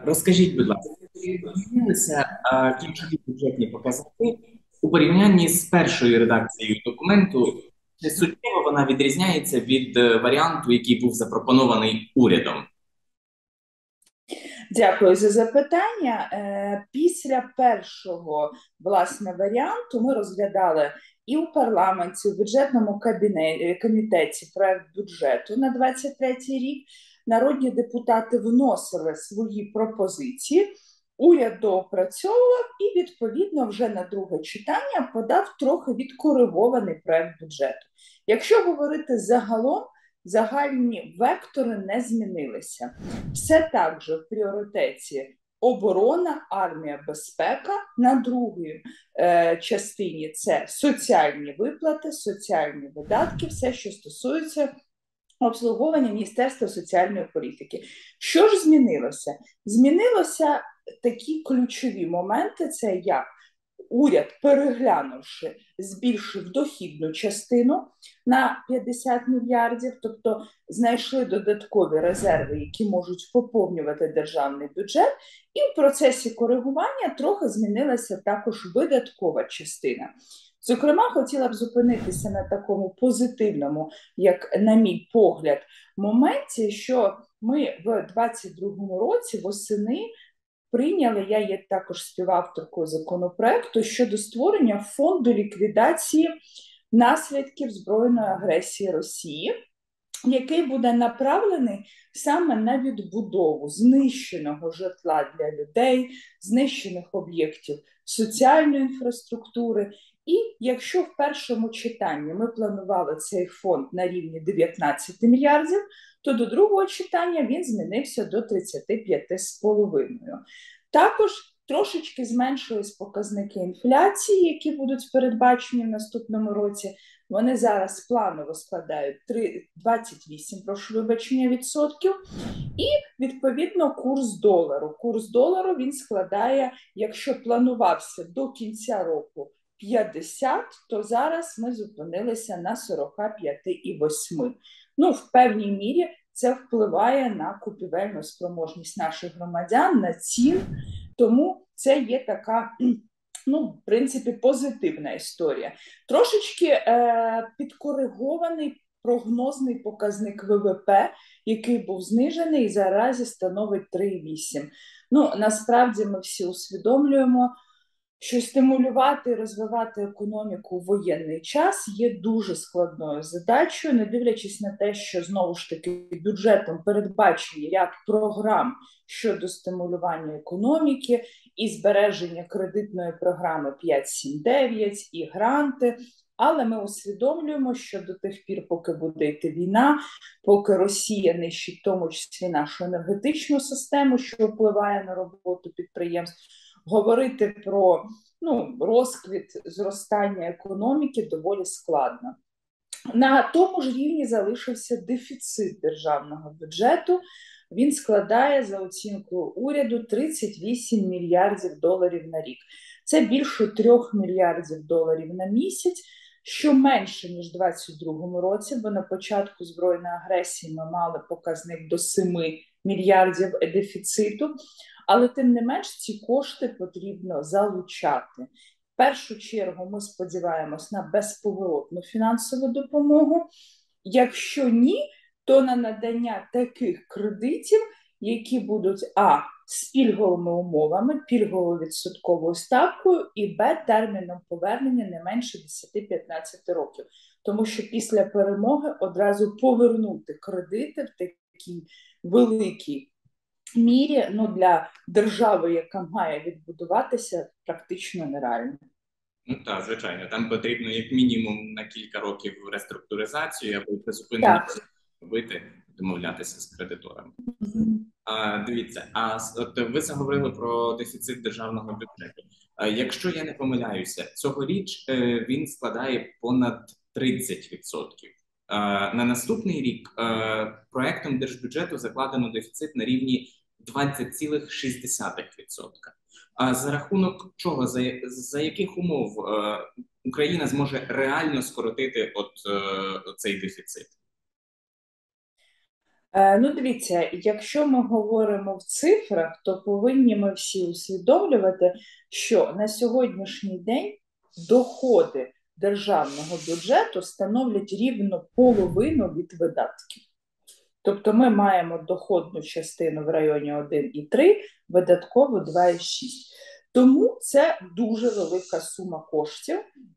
Розкажіть, будь ласка, чи змінилися кінцеві бюджетні показники у порівнянні з першою редакцією документу? Чи суттєво вона відрізняється від варіанту, який був запропонований урядом? Дякую за запитання. Після першого, власне, варіанту ми розглядали і у парламенті, у бюджетному комітеті проект бюджету на 23 рік. Народні депутати вносили свої пропозиції, уряд доопрацьовував і, відповідно, вже на друге читання подав трохи відкоригований проект бюджету. Якщо говорити загалом, загальні вектори не змінилися. Все так же в пріоритеті оборона, армія, безпека. На другій частині це соціальні виплати, соціальні видатки, все, що стосується обслуговування Міністерства соціальної політики. Що ж змінилося? Змінилося такі ключові моменти, це як уряд, переглянувши, збільшив дохідну частину на 50 мільярдів, тобто знайшли додаткові резерви, які можуть поповнювати державний бюджет, і в процесі коригування трохи змінилася також видаткова частина. Зокрема, хотіла б зупинитися на такому позитивному, як, на мій погляд, моменті, що ми в 2022 році восени прийняли, я є також співавторкою законопроекту щодо створення фонду ліквідації наслідків збройної агресії Росії, який буде направлений саме на відбудову знищеного житла для людей, знищених об'єктів соціальної інфраструктури. І якщо в першому читанні ми планували цей фонд на рівні 19 мільярдів, то до другого читання він змінився до 35,5. Також трошечки зменшились показники інфляції, які будуть передбачені в наступному році. Вони зараз планово складають 28, прошу вибачення, відсотків. І, відповідно, курс долару. Курс долару він складає, якщо планувався до кінця року 50, то зараз ми зупинилися на 45,8. Ну, в певній мірі це впливає на купівельну спроможність наших громадян, на цін, тому це є така, ну, в принципі, позитивна історія. Трошечки підкоригований прогнозний показник ВВП, який був знижений і зараз становить 3,8. Ну, насправді ми всі усвідомлюємо, що стимулювати і розвивати економіку в воєнний час є дуже складною задачею, не дивлячись на те, що, знову ж таки, бюджетом передбачені ряд програм щодо стимулювання економіки і збереження кредитної програми 5-7-9, і гранти. Але ми усвідомлюємо, що до тих пір, поки буде йти війна, поки Росія нищить в тому числі нашу енергетичну систему, що впливає на роботу підприємств, говорити про, ну, розквіт зростання економіки доволі складно. На тому ж рівні залишився дефіцит державного бюджету. Він складає, за оцінкою уряду, 38 мільярдів доларів на рік. Це більше 3 мільярдів доларів на місяць, що менше, ніж у 2022 році, бо на початку збройної агресії ми мали показник до 7 мільярдів дефіциту. Але, тим не менш, ці кошти потрібно залучати. В першу чергу ми сподіваємось на безповоротну фінансову допомогу. Якщо ні, то на надання таких кредитів, які будуть з пільговими умовами, пільговою відсотковою ставкою і терміном повернення не менше 10-15 років. Тому що після перемоги одразу повернути кредити в такій великій мірі, ну, для держави, яка має відбудуватися, практично нереально. Ну так, звичайно, там потрібно як мінімум на кілька років реструктуризацію або призупинення Так. робити, домовлятися з кредиторами. Дивіться, от ви заговорили про дефіцит державного бюджету. Якщо я не помиляюся, цьогоріч він складає понад 30%. На наступний рік проектом держбюджету закладено дефіцит на рівні 20,6%. А за рахунок чого, за яких умов Україна зможе реально скоротити цей дефіцит? Ну, дивіться, якщо ми говоримо в цифрах, то повинні ми всі усвідомлювати, що на сьогоднішній день доходи державного бюджету становлять рівно половину від видатків. Тобто ми маємо доходну частину в районі 1,3, видаткову 2,6. Тому це дуже велика сума коштів.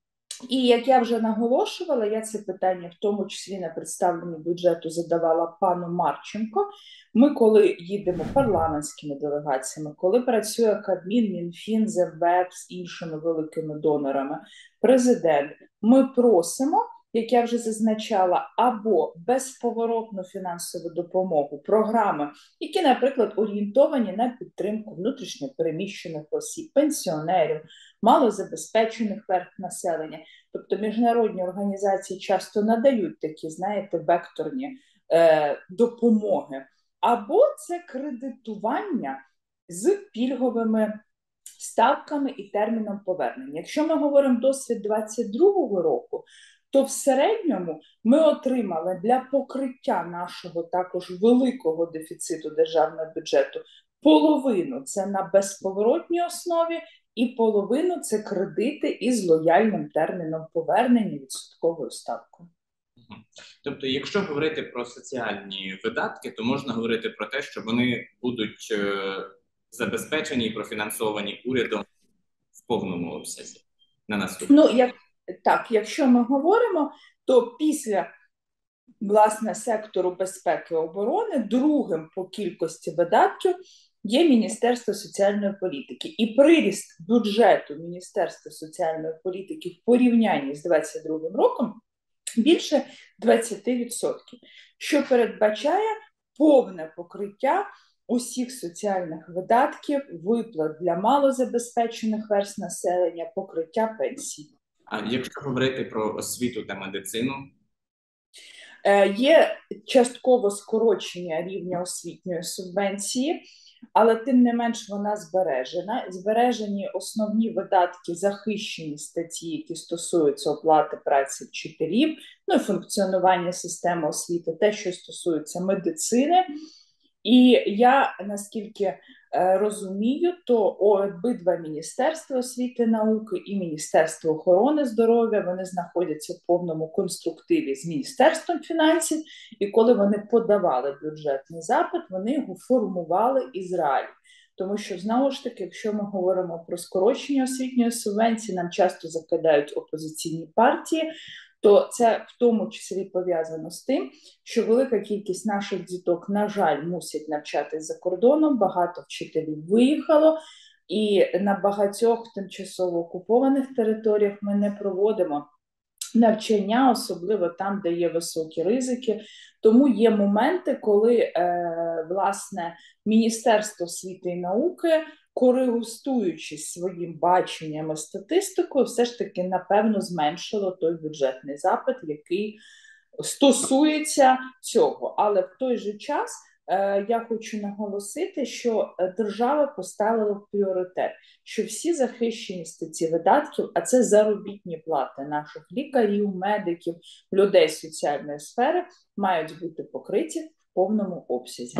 І як я вже наголошувала, я це питання, в тому числі на представленні бюджету, задавала пану Марченко. Ми, коли їдемо парламентськими делегаціями, коли працює Кабмін, Мінфін, ЗВЕП з іншими великими донорами, президент, ми просимо, як я вже зазначала, або безповоротну фінансову допомогу, програми, які, наприклад, орієнтовані на підтримку внутрішньо переміщених осіб, пенсіонерів, малозабезпечених верств населення. Тобто міжнародні організації часто надають такі, знаєте, векторні допомоги. Або це кредитування з пільговими ставками і терміном повернення. Якщо ми говоримо досвід 2022 року, то в середньому ми отримали для покриття нашого також великого дефіциту державного бюджету половину це на безповоротній основі, і половину це кредити із лояльним терміном повернення відсотковою ставкою. Тобто, якщо говорити про соціальні видатки, то можна говорити про те, що вони будуть забезпечені і профінансовані урядом в повному обсязі на наступний. Ну, якщо ми говоримо, то після власне сектору безпеки і оборони другим по кількості видатків є Міністерство соціальної політики. І приріст бюджету Міністерства соціальної політики в порівнянні з 2022 роком більше 20%, що передбачає повне покриття усіх соціальних видатків, виплат для малозабезпечених верств населення, покриття пенсій. А якщо говорити про освіту та медицину? Є частково скорочення рівня освітньої субвенції, але тим не менш вона збережена. Збережені основні видатки, захищені статті, які стосуються оплати праці вчителів, ну і функціонування системи освіти, те, що стосується медицини. І я, наскільки розумію, то обидва Міністерства освіти і науки і Міністерство охорони здоров'я, вони знаходяться в повному конструктиві з Міністерством фінансів, і коли вони подавали бюджетний запит, вони його формували із реалій. Тому що, знову ж таки, якщо ми говоримо про скорочення освітньої субвенції, нам часто закидають опозиційні партії, то це в тому числі пов'язано з тим, що велика кількість наших діток, на жаль, мусять навчатись за кордоном, багато вчителів виїхало, і на багатьох тимчасово окупованих територіях ми не проводимо навчання, особливо там, де є високі ризики. Тому є моменти, коли, власне, Міністерство освіти і науки, користуючись своїм баченням і статистикою, все ж таки, напевно, зменшило той бюджетний запит, який стосується цього. Але в той же час я хочу наголосити, що держава поставила в пріоритет, що всі захищені статті видатків, а це заробітні плати наших лікарів, медиків, людей соціальної сфери, мають бути покриті в повному обсязі.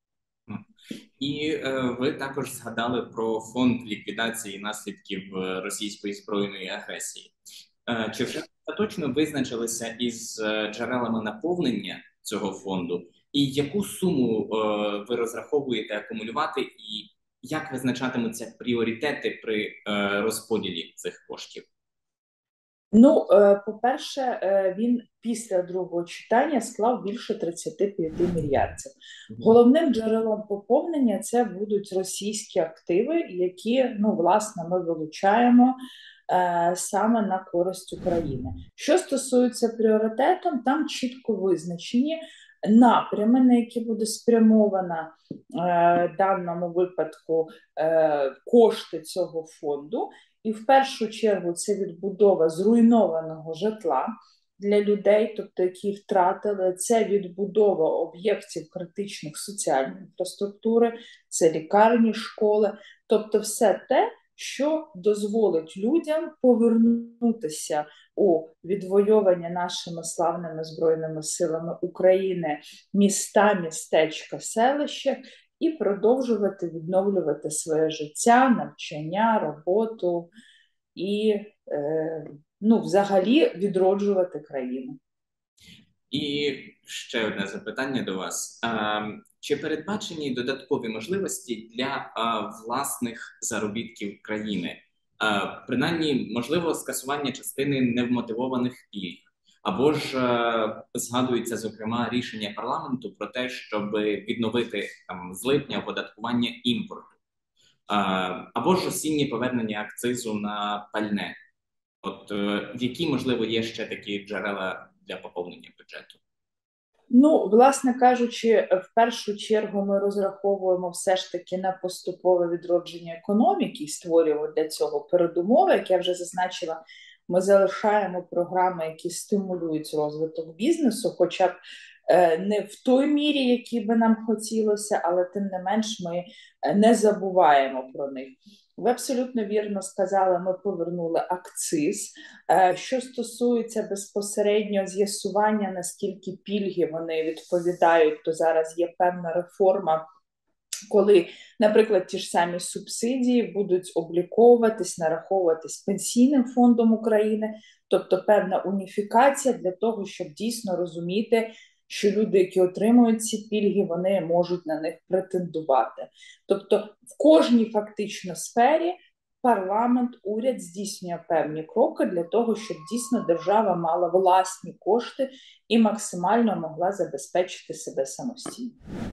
І ви також згадали про фонд ліквідації наслідків російської збройної агресії. Чи вже остаточно визначилися із джерелами наповнення цього фонду? І яку суму ви розраховуєте акумулювати, і як визначатимуться пріоритети при розподілі цих коштів? Ну, по-перше, він після другого читання склав більше 35 мільярдів. Головним джерелом поповнення це будуть російські активи, які, ну, власне, ми вилучаємо саме на користь України. Що стосується пріоритетом, там чітко визначені напрями, на які буде спрямована в даному випадку кошти цього фонду. І в першу чергу це відбудова зруйнованого житла для людей, тобто які втратили, це відбудова об'єктів критичних соціальної інфраструктури, це лікарні, школи, тобто все те, що дозволить людям повернутися у відвойовані нашими славними Збройними силами України міста, містечка, селища і продовжувати відновлювати своє життя, навчання, роботу і взагалі відроджувати країну. І ще одне запитання до вас. Чи передбачені додаткові можливості для власних заробітків країни? Принаймні, можливо, скасування частини невмотивованих пільг, або ж згадується, зокрема, рішення парламенту про те, щоб відновити з липня оподаткування імпорту, або ж осіннє повернення акцизу на пальне. От які, можливо, є ще такі джерела для поповнення бюджету? Власне кажучи, в першу чергу ми розраховуємо все ж таки на поступове відродження економіки і створюємо для цього передумови. Як я вже зазначила, ми залишаємо програми, які стимулюють розвиток бізнесу, хоча б не в той мірі, якій би нам хотілося, але тим не менш ми не забуваємо про них. Ви абсолютно вірно сказали, ми повернули акциз. Що стосується безпосередньо з'ясування, наскільки пільги вони відповідають, то зараз є певна реформа, коли, наприклад, ті ж самі субсидії будуть обліковуватись, нараховуватись Пенсійним фондом України, тобто певна уніфікація для того, щоб дійсно розуміти, що люди, які отримують ці пільги, вони можуть на них претендувати. Тобто в кожній фактично сфері парламент, уряд здійснює певні кроки для того, щоб дійсно держава мала власні кошти і максимально могла забезпечити себе самостійно.